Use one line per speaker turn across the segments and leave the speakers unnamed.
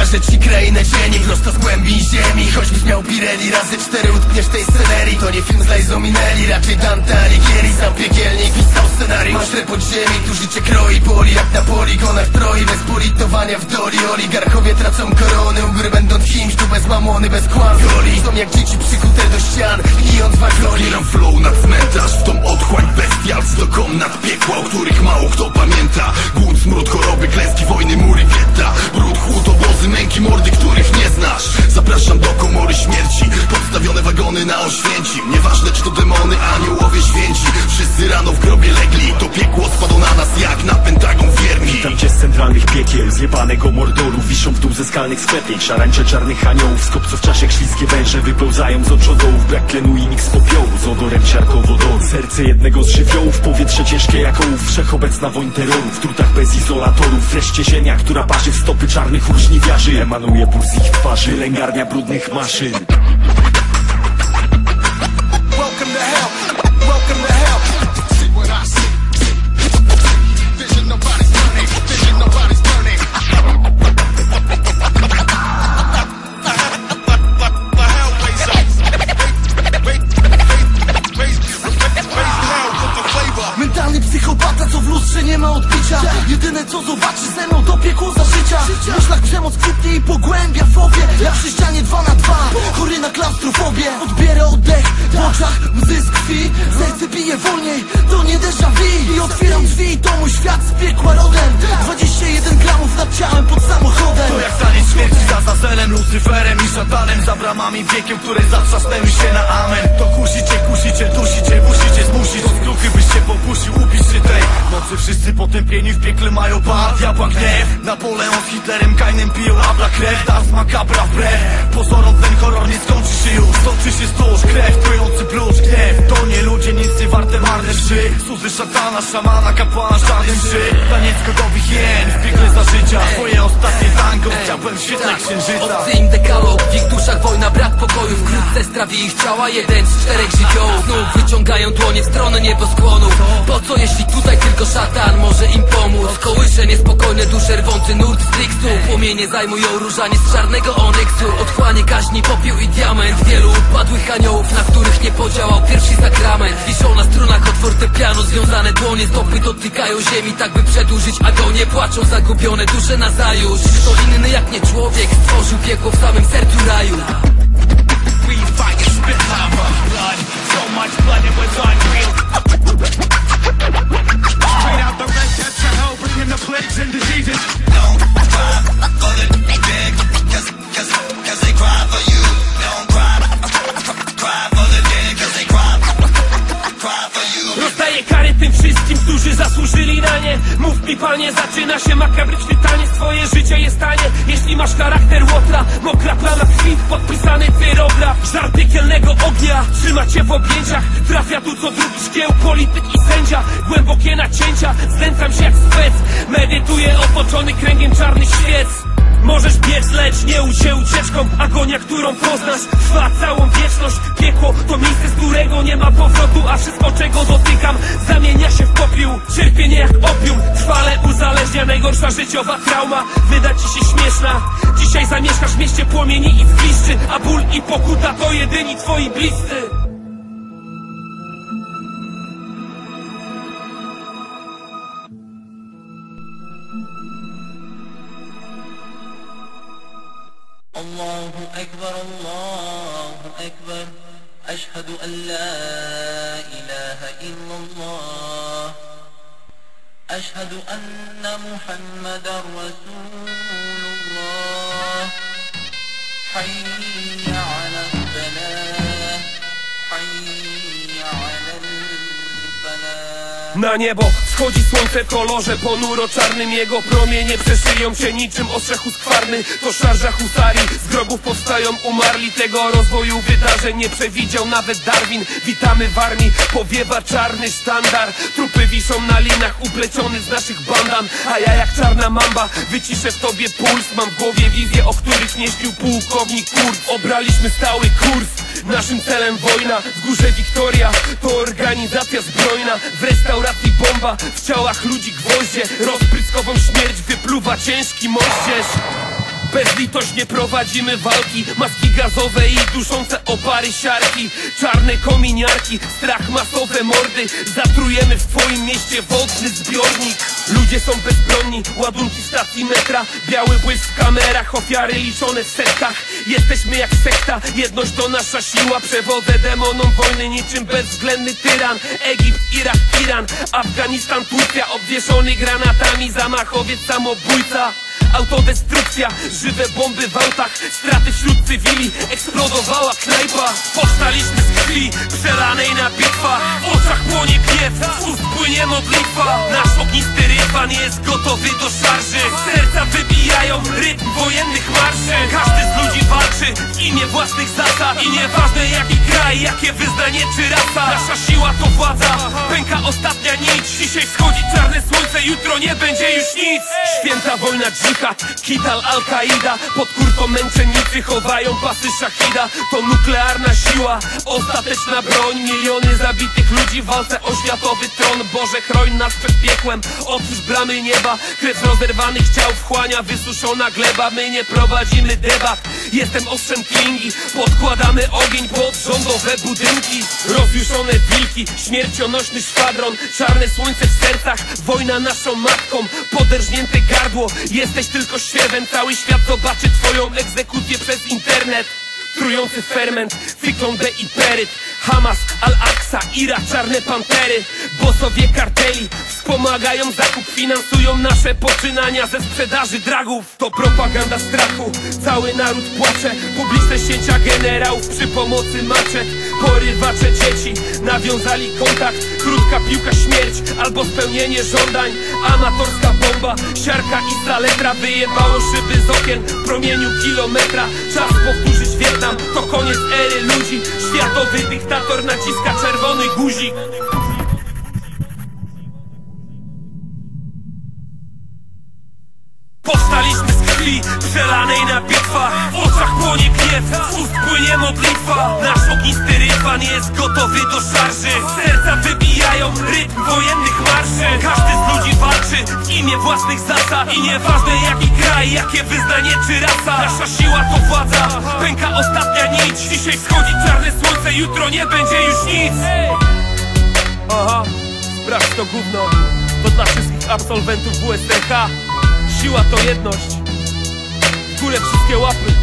Pokażę ci krainę cieni prosto z głębi ziemi. Choćbyś miał Pirelli razy 4 utkniesz tej scenerii. To nie film z Liza Minnelli, raczej Dante Alighieri. Sam piekielnik pisał scenariusz. Masz repot ziemi, tu życie kroi poli jak na poligonach Troi. Bez politowania w doli oligarchowie tracą korony. U góry będąc kimś, tu bez mamony, bez kłamstw. Są jak dzieci przykute do ścian, gijąc w agonii.
Zbieram flow na cmentarz, w tą otchłań bestialstw do komnat piekła, o których mało kto pamięta. Głód, smród, choroby, klęski, wojny, mury, getta. Brud, chłód, obozy, męki, mordy, których nie znasz. Zapraszam do komory śmierci, podstawione wagony na Oświęcim. Nieważne czy to demony, aniołowie święci. Wszyscy rano w grobie legli, to piekło spadło na nas jak na Pentagon wierni.
Witam cię z centralnych piekiel, zjebanego mordoru. Wiszą w dół ze skalnych sklepień, szarańcze czarnych aniołów. Z kopców czaszek śliskie węże wypełzają z oczodołów. Brak tlenu i miks popiołu z odorem siarkowodoru. Serce jednego z żywiołów, powietrze ciężkie jak ołów. Wszechobecna woń terroru, w drutach bez izolatorów. Wreszcie ziemia, która parzy w stopy czarnych uczniwiarzy. Emanuje ból z ich twarzy, lęgarnia brudnych maszyn.
Mentalny psychopata, co w lustrze nie ma odbicia. Jedyne co zobaczy ze mną to piekło za życia. W myślach przemoc kwitnie i pogłębia fobię. Jak przy ścianie 2 na 2, chory na klaustrofobię. Odbiera oddech, w oczach łzy z krwi. Serce bije wolniej, to nie déjà vu. I otwieram drzwi, to mój świat z piekła rodem. 21 gramów nad ciałem pod samochodem.
To jak taniec śmierci za Zazelem, Lucyferem i szatanem. Za bramami piekieł, które zatrzasnęły się na amen. To kusicie, dusicie, musicie zmusić. Do skruchy byś się popuścił, upiszy tej nocy. Wszyscy potępieni w piekle mają bar, diabła gniew. Napoleon z Hitlerem, Kainem piją abla krew. Das makabra wbrew pozorom, ten horror nie skończy się już. Toczy się stoż, krew, trujący bluszcz, gniew. To nie ludzie, nic nie warte marne wszy. Suzy szatana, szamana, kapłana, żaden mszy. Taniec gotowych jen, w piekle za życia. Twoje ostatnie tango, chciałbym w świetle księżyca.
Obcy im dekalog, w ich duszach wojna, brak pokoju. Wkrótce strawi ich ciała jeden z 4 żywiołów. Znów wyciągają dłonie w stronę nieboskłonów. Po co jeśli tutaj tylko szatan może im pomóc? Kołysze niespokojne dusze, rwący nurt striksu. Płomienie zajmują różanie z czarnego onyksu. Otchłanie kaźni, popiół i diament. Wielu upadłych aniołów, na których nie podziałał pierwszy sakrament. Wiszą na strunach od fortepianu, związane dłonie, stopy dotykają ziemi, tak by przedłużyć agonię. Płaczą zagubione dusze nazajutrz. Kto inny jak nie człowiek stworzył piekło w samym sercu raju.
We fight and spit lava, blood, so much blood it was unreal. Straight out the red depths of hell, bringing the plagues and diseases. Don't cry for the dead, cause they cry for you. Don't cry for the dead, cause they cry for you.
Rozdaję kary tym wszystkim, którzy zasłużyli na nie. Mów mi panie, zaczyna się makabryczny taniec. Twoje życie jest tanie, jeśli masz charakter łotra. Mokra plama krwi, podpisany pyrograf. Żar piekielnego ognia, trzyma cię w objęciach. Trafia tu co drugi szkieł, polityk i sędzia. Głębokie nacięcia, znęcam się jak spec. Medytuję otoczony kręgiem czarnych świec. Możesz biec, lecz nie łudź się ucieczką. Agonia, którą poznasz, trwa całą wieczność. Piekło to miejsce, z którego nie ma powrotu. A wszystko, czego dotykam, zamienia się w popiół. Cierpienie jak opium, trwale uzależnia. Najgorsza życiowa trauma, wyda ci się śmieszna. Dzisiaj zamieszkasz w mieście płomieni i zgliszczy. A ból i pokuta to jedyni twoi bliscy.
Allahu Akbar, Allahu Akbar. Ashhadu an la ilaha illallah. Ashhadu anna Muhammadan Rasulullah. Hayya ala al-falah, hayya ala al-falah.
Na niebo wschodzi słońce w kolorze ponuro czarnym. Jego promienie przeszyją się niczym ostrze huskwarny. To szarża husarii, z grobów powstają umarli. Tego rozwoju wydarzeń nie przewidział nawet Darwin. Witamy w armii, powiewa czarny sztandar. Trupy wiszą na linach, upleciony z naszych bandan. A ja jak czarna mamba, wyciszę w tobie puls. Mam w głowie wizje, o których nie śnił pułkownik Kurt. Obraliśmy stały kurs, naszym celem wojna. W górze Wiktoria, to organizacja zbrojna. W restauracji bomba, w ciałach ludzi gwoździe. Rozpryskową śmierć wypluwa ciężki moździerz. Bezlitośnie prowadzimy walki, maski gazowe i duszące opary siarki. Czarne kominiarki, strach, masowe mordy. Zatrujemy w twoim mieście wodny zbiornik. Ludzie są bezbronni, ładunki stacji metra. Biały błysk w kamerach, ofiary liczone w setkach. Jesteśmy jak sekta, jedność to nasza siła. Przewodzę demonom wojny niczym bezwzględny tyran. Egipt, Irak, Iran, Afganistan, Turcja. Obwieszony granatami, zamachowiec, samobójca. Autodestrukcja, żywe bomby w autach. Straty wśród cywili, eksplodowała knajpa. Powstaliśmy z krwi, przelanej na bitwach. W oczach płonie piew, z ust płynie modlitwa. Nasz ognisty rydwan jest gotowy do szarży. Serca wybijają rytm wojennych marszy. Każdy z ludzi walczy w imię własnych zasad. I nieważne jaki kraj, jakie wyznanie czy rasa. Nasza siła to władza, pęka ostatnia nić. Dzisiaj wschodzi czarne słońce, jutro nie będzie już nic. Święta wojna dżihad, Kital, Al-Kaida. Pod kurtą męczennicy chowają pasy szachida. To nuklearna siła, ostateczna broń. Miliony zabitych ludzi w walce o światowy tron. Boże, chroń nas przed piekłem, otwórz bramy nieba. Krew rozerwanych ciał wchłania wysuszona gleba. My nie prowadzimy debat, jestem ostrzem klingi. Podkładamy ogień pod rządowe budynki. Rozjuszone wilki, śmiercionośny szwadron. Czarne słońce w sercach, wojna naszą matką. Poderżnięte gardło, jesteś tylko siewem. Cały świat zobaczy twoją egzekucję przez internet. Trujący ferment, cyklon B i peryt. Hamas, Al-Aqsa, Irak, czarne pantery. Bossowie karteli wspomagają zakup, finansują nasze poczynania ze sprzedaży dragów. To propaganda strachu, cały naród płacze. Publiczne sięcia generałów przy pomocy maczet. Porywacze dzieci nawiązali kontakt. Krótka piłka śmierć albo spełnienie żądań. Amatorska bomba, siarka i saletra. Wyjebało szyby z okien w promieniu kilometra. Czas powtórzyć Wietnam, to koniec ery ludzi. Światowy dyktator naciska czerwony guzik. Powstaliśmy z krwi, przelanej na bitwach. W oczach płonie piew, z ust płynie modlitwa. Nasz ognisty rydwan jest gotowy do szarży. Serca wybijają rytm wojennych marszy. Każdy z ludzi walczy w imię własnych zasad. I nieważne jaki kraj, jakie wyznanie czy rasa. Nasza siła to władza, pęka ostatnia nić. Dzisiaj wschodzi czarne słońce, jutro nie będzie już nic. Aha, sprawdź to gówno. To dla wszystkich absolwentów WSTH. Siła to jedność. W górę wszystkie łapy.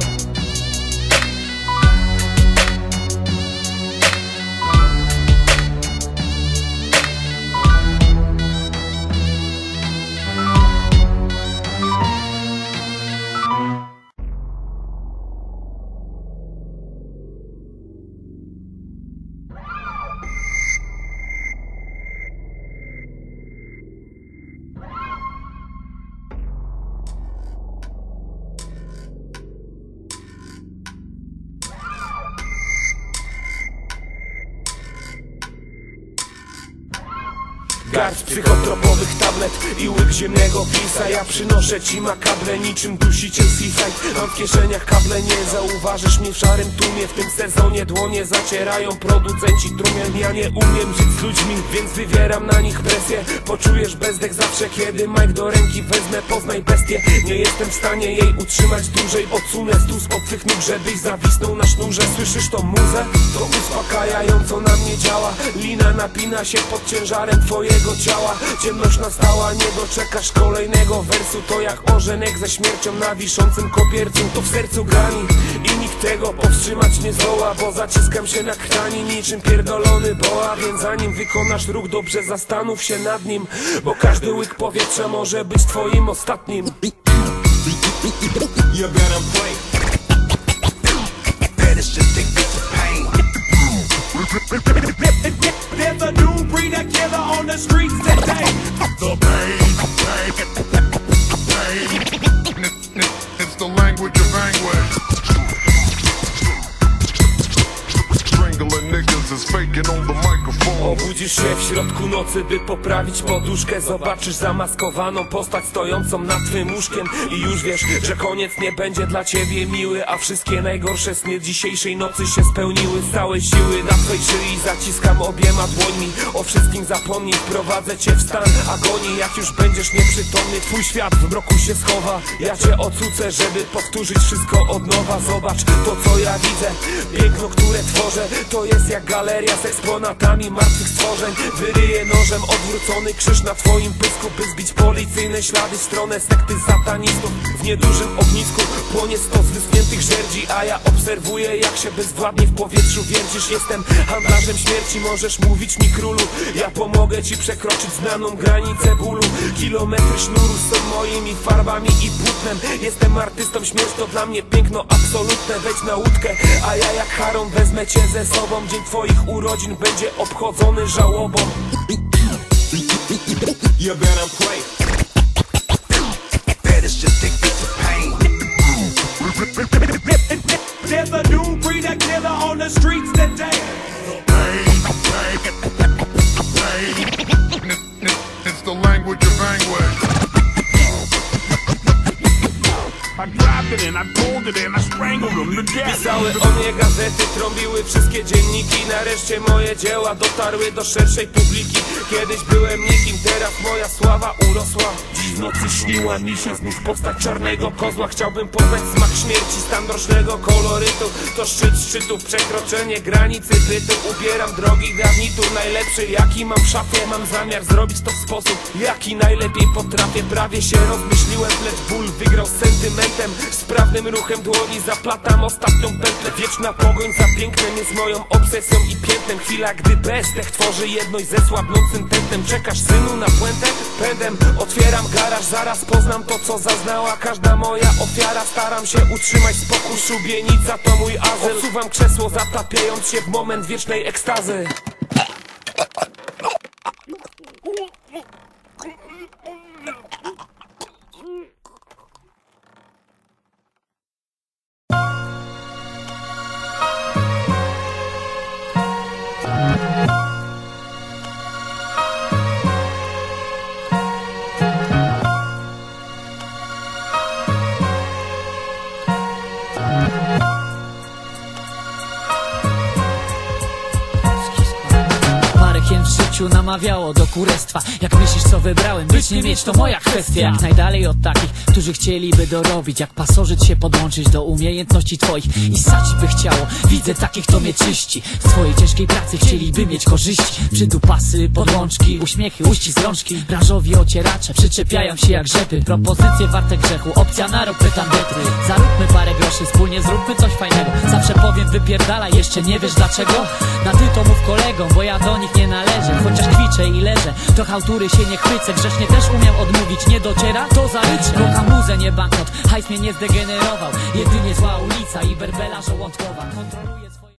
Garść psychotropowych tablet i łyk ziemnego pisa. Ja przynoszę ci makable niczym dusiciel Seaside. Mam w kieszeniach kable, nie zauważysz mnie w szarym tłumie. W tym sezonie dłonie zacierają producenci trumien. Ja nie umiem żyć z ludźmi, więc wywieram na nich presję. Poczujesz bezdech zawsze, kiedy mic do ręki wezmę. Poznaj bestię, nie jestem w stanie jej utrzymać dłużej. Odsunę stół spod twych nóg, żebyś zawisnął na sznurze. Słyszysz tą muzę? To uspokajająco na mnie działa. Lina napina się pod ciężarem twojego ciała. Ciemność nastała, nie doczekasz kolejnego wersu. To jak orzenek ze śmiercią na wiszącym kopiercu. To w sercu grani i nikt tego powstrzymać nie zdoła. Bo zaciskam się na krtani niczym pierdolony boa. Więc zanim wykonasz ruch, dobrze zastanów się nad nim. Bo każdy łyk powietrza może być twoim ostatnim.
You better play. Better just take the pain.
There's a new breed of killer on the streets today.
The pain, it's the language of anguish. Strangling niggas is faking on the microphone.
Obudzisz się w środku nocy, by poprawić poduszkę. Zobaczysz zamaskowaną postać stojącą nad twym łóżkiem i już wiesz, że koniec nie będzie dla ciebie miły, a wszystkie najgorsze sny dzisiejszej nocy się spełniły. Z całej siły na twej szyi zaciskam obiema dłońmi. O wszystkim zapomnij, wprowadzę cię w stan agonii. Jak już będziesz nieprzytomny, twój świat w mroku się schowa. Ja cię ocucę, żeby powtórzyć wszystko od nowa. Zobacz to, co ja widzę, piękno, które tworzę. To jest jak galeria z eksponatami martwych stworzeń. Wyryję nożem odwrócony krzyż na twoim pysku, by zbić policyjne ślady w stronę sekty satanistów. W niedużym ognisku płonie 100 z wyschniętych żerdzi, a ja obserwuję, jak się bezwładnie w powietrzu wiercisz. Jestem handlarzem śmierci, możesz mówić mi królu. Ja pomogę ci przekroczyć znaną granicę bólu. Kilometry sznuru są moimi farbami i płótnem. Jestem artystą, śmierć to dla mnie piękno absolutne. Wejdź na łódkę, a ja jak Charon wezmę cię ze sobą. Dzień twoich urodzin będzie obchodzony żałobą.
You better play.
There's a new breed of killer on the streets today.
It's the language of anguish.
I grabbed it and I pulled it and I strangled him to death.
Pisały o mnie gazety, trąbiły wszystkie dzienniki. Nareszcie moje dzieła dotarły do szerszej publiki. Kiedyś byłem nikim, teraz moja sława urosła. Dziś w nocy śniła mi się znów postać czarnego kozła. Chciałbym poznać smak śmierci, stan mrocznego kolorytu. To szczyt szczytów, przekroczenie granicy bytu. Ubieram drogi garnitur, najlepszy jaki mam w szafie. Mam zamiar zrobić to w sposób, jaki najlepiej potrafię. Prawie się rozmyśliłem, lecz ból wygrał z sentymentem. Sprawnym ruchem dłoni zaplatam ostatnią pętlę. Wieczna pogoń za pięknem jest moją obsesją i piętnem. Chwila, gdy bestech tworzy jedność ze słabnącym tętnem. Czekasz, synu, na puentę? Pędem otwieram garaż, zaraz poznam to, co zaznała każda moja ofiara. Staram się utrzymać spokój, szubienica to mój azyl. Odsuwam krzesło, zatapiając się w moment wiecznej ekstazy.
Namawiało do kurestwa. Jak myślisz, co wybrałem? Być nie mieć to moja kwestia. Jak najdalej od takich, którzy chcieliby dorobić. Jak pasożyt się podłączyć do umiejętności twoich i sadzić by chciało. Widzę takich, to mnie czyści. Z twojej ciężkiej pracy chcieliby mieć korzyści. Przydupasy, podłączki, uśmiechy, uścisk rączki. Branżowi ocieracze przyczepiają się jak rzepy. Propozycje warte grzechu, opcja na rok pretandety. Zaróbmy parę groszy, wspólnie zróbmy coś fajnego. Zawsze powiem wypierdalaj, jeszcze nie wiesz dlaczego? Na ty to mów kolegom, bo ja do nich nie należę. Chociaż kwiczę i leżę, to hałtury się nie chwycę. Grzecznie też umiem odmówić, nie dociera, to zaliczę. Kocham muzę, nie banknot, hajs mnie nie zdegenerował. Jedynie zła ulica i berbela żołądkowa kontroluje